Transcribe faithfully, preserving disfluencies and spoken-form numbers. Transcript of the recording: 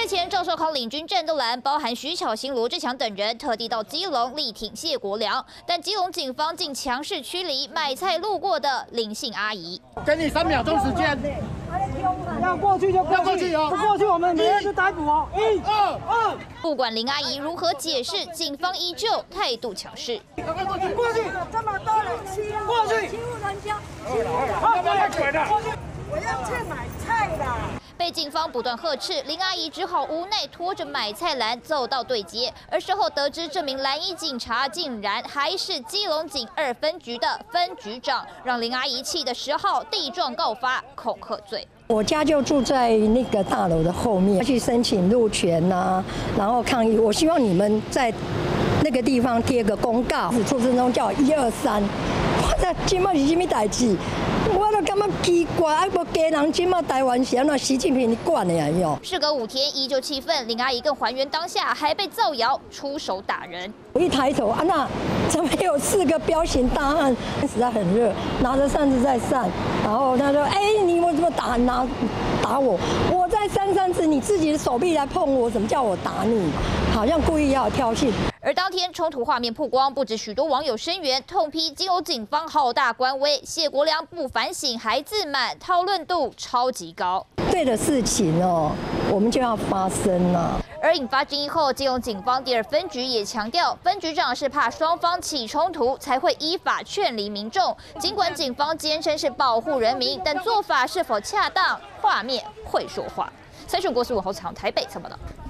日前，赵少康领军战斗蓝，包含徐巧芯、罗志强等人，特地到基隆力挺谢国良，但基隆警方竟强势驱离买菜路过的林姓阿姨。 给你三秒钟时间， 要过去就过去， 要过去哦， 不过去我们每人就逮捕哦。一、 二、 二。 不管林阿姨如何解释，警方依旧态度强势。 赶快过去， 过去， 这么多人欺负过去， 欺负人家， 好，过来，过去。 我要去买菜啦。 被警方不断呵斥，林阿姨只好无奈拖着买菜篮走到对街。而事后得知，这名蓝衣警察竟然还是基隆警二分局的分局长，让林阿姨气得十号地状告发恐吓罪。 我家就住在那个大楼的后面，去申请路权呐、啊，然后抗议。我希望你们在那个地方贴个公告，出生中叫一二三。我在今麦是什么代志？我都感觉奇怪，啊，无家人今麦台湾是安怎习近平管的呀？哟。 事隔五天，依旧气愤，林阿姨更还原当下，还被造谣出手打人。 我一抬头，啊，那怎么有四个彪形大汉？实在很热，拿着扇子在扇，然后他说：“哎、欸，你为什么打拿打我？我在扇扇子，你自己的手臂来碰我，怎么叫我打你？好像故意要挑衅。” 而当天冲突画面曝光，不止许多网友声援，痛批基隆警方好大官威，谢国良不反省还自满，讨论度超级高。 对的事情哦，我们就要发声啊。 而引发争议后，基隆警方第二分局也强调，分局长是怕双方起冲突，才会依法劝离民众。尽管警方坚称是保护人民，但做法是否恰当，画面会说话。三选国十五号场台北采访到。